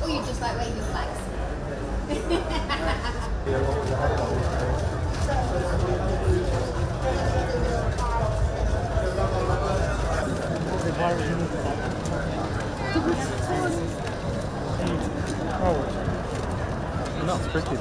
Or you just like waving flags? Oh, not pretty.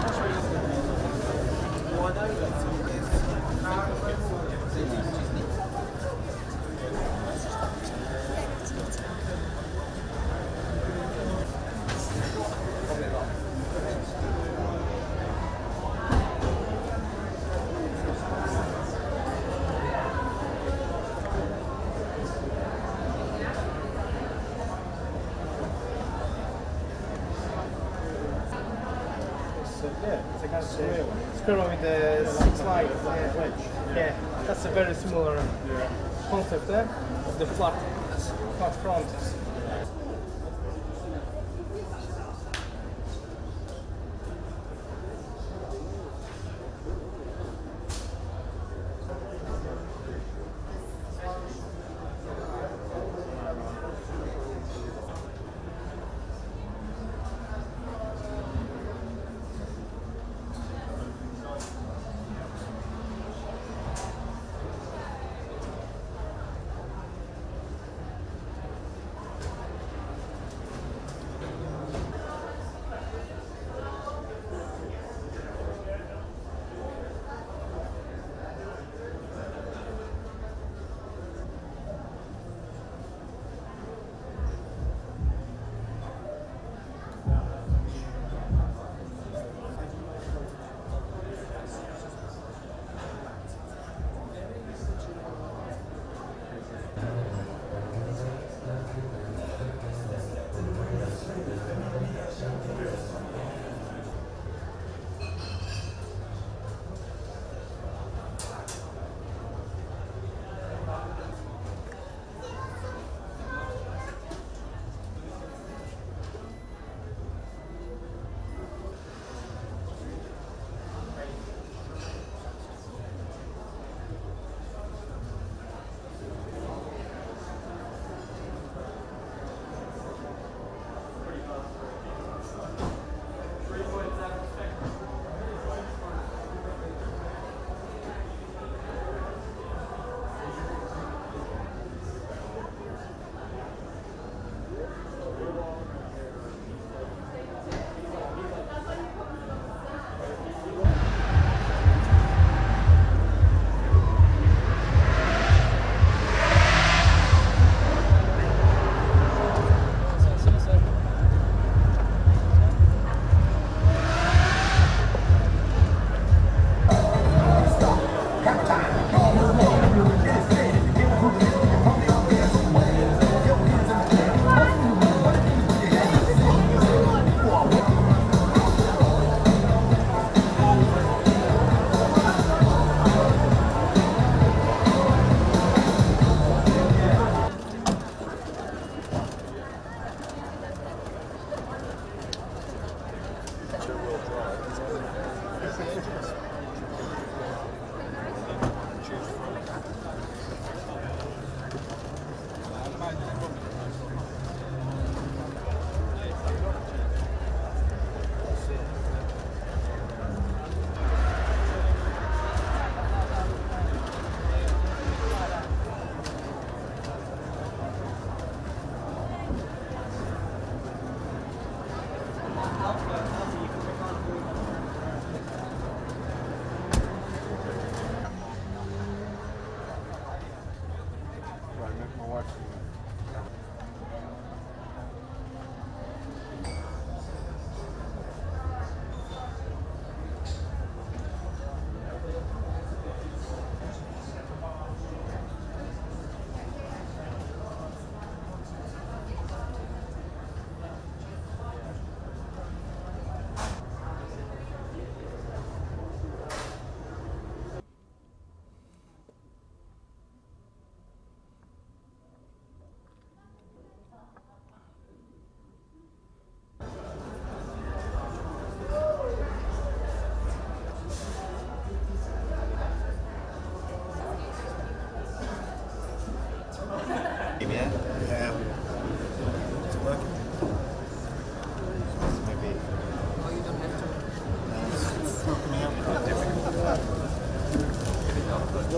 Yeah, it's a kind of square one. Square one with the 6 light wedge. Yeah, that's a very similar concept there of the flat front.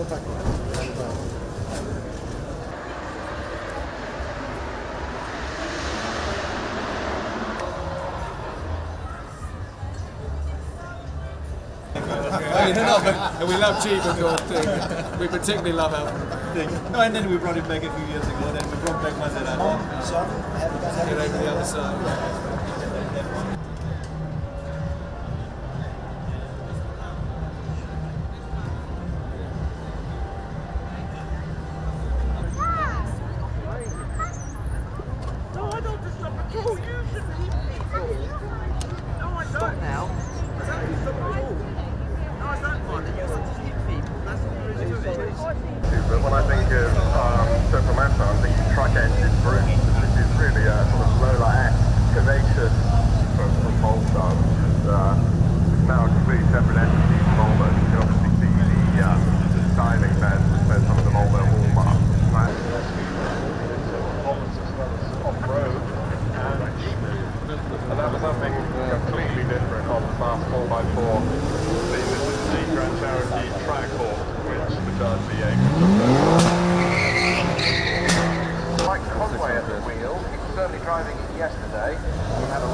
And we love Jeep, of course, too. We particularly love Alfaromeo. No, and then we brought it back a few years ago. Then we brought back Maserati. Get over the other side. No, I don't just stop at all. You shouldn't keep people. No, I don't. Stop now. Don't stop at all. No, I don't mind it. You want to keep people. That's all there is to it. But when I think of Central Master, I'm thinking truck engine brute, which is really a sort of Lola-esque curvaceous from Polestar, which is now a completely separate entity from Volvo. You can obviously see the styling there, there's some of the Volvo hallmarks. Right? Off-road, and that was something completely different on the Fast 4x4. This is the Grand Cherokee Trackhawk, which the Dodge V8 Mike Conway at the wheel. He was certainly driving it yesterday. We had a